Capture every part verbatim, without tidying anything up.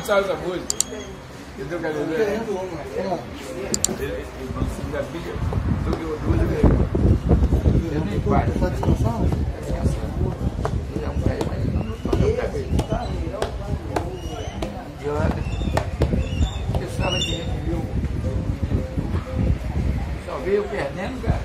gostava dessa música. Entendeu o que eu quero dizer? Ele disse que a filha do duas vezes. Ele nem faz. Está descansando? Ele é um velho, mas não está no cabelo. E olha, você sabe que a gente viu. Só veio perdendo, cara.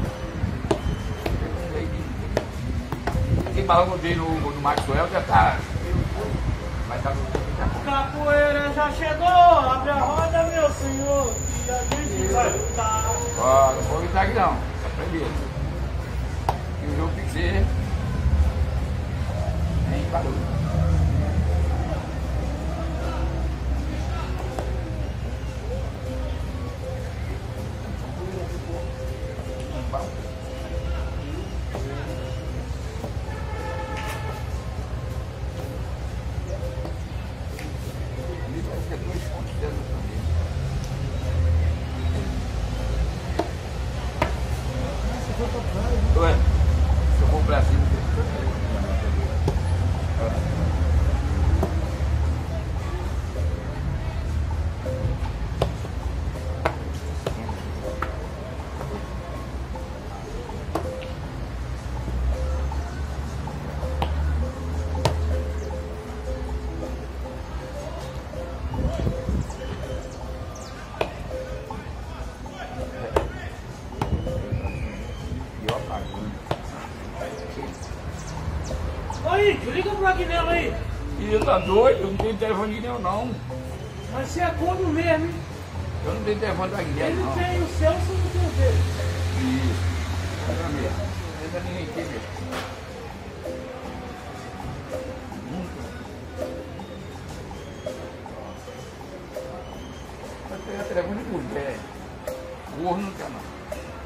Quem balão dele no, no Maxwell já tá. Vai estar no. Capoeira já chegou, abre a roda, meu senhor, e a gente vai lutar. Ó, não vou gritar aqui não, tá proibido. E o jogo tem que ser em barulho. Ué, se eu vou pra cima. Aí, liga pro Aguinaldo aí. E ele tá doido, eu não tenho telefone de nenhum não. Mas você é corno mesmo, hein? Eu não tenho telefone da Guilherme Ele não. tem o seu, você não tem o dele. Isso. Olha mesmo. Não tem ninguém aqui mesmo. Vai pegar telefone de mulher. Gorro não quer não.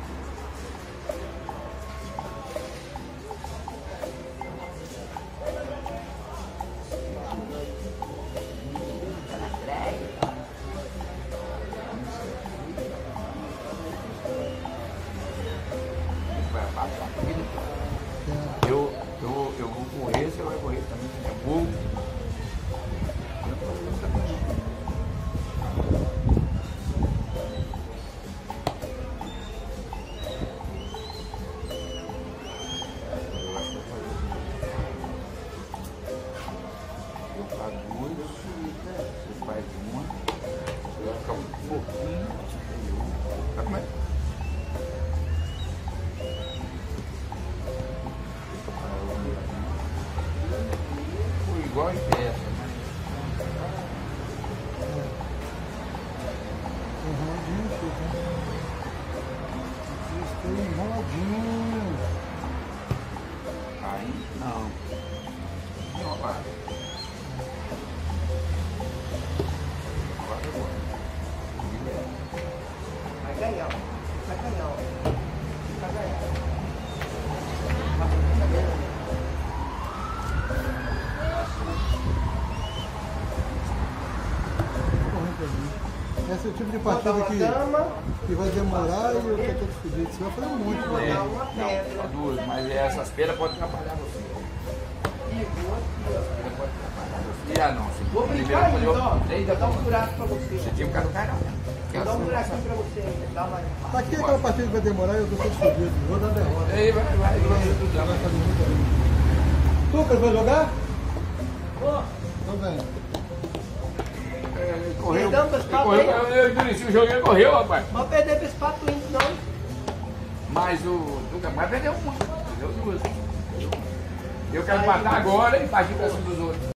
Eu, eu, eu vou correr, você vai correr também. É burro. Eu faço duas, você faz uma, você vai ficar um pouquinho. Sabe como é? Igual em peça, né? Enroladinho, estou enroladinho. Aí, não. Não, opa. Agora eu vou. Vai ganhar, vai ganhar, vai ganhar. Esse é o tipo de partida que, que vai demorar e eu tô todo fodido. Você vai fazer muito, É, né? não, só duas, mas essas pedras podem atrapalhar você. Essas pedras podem atrapalhar você. Ah, não. Você Vou primeiro brincar fazer ainda, ó. o três da Vou dar um tarde. buraco pra você. Você tinha um cara do canal. Vou dar um buraquinho pra você ainda. Dá uma... Aqui é aquela partida que vai demorar e eu tô todo fodido. Vou dar derrota. Aí vai, vai, vai, vai, Já vai fazer muito bem. Lucas, vai jogar? Ô, Então vem. Ele correu. Perdão, Ele pessoal, correu, hein? eu endureci o jogo e ele correu, rapaz. Não vai perder pra esse pato indo, não. Mas o Lucas vai perder uma. Perdeu duas. Eu quero matar agora e partir pra cima dos outros.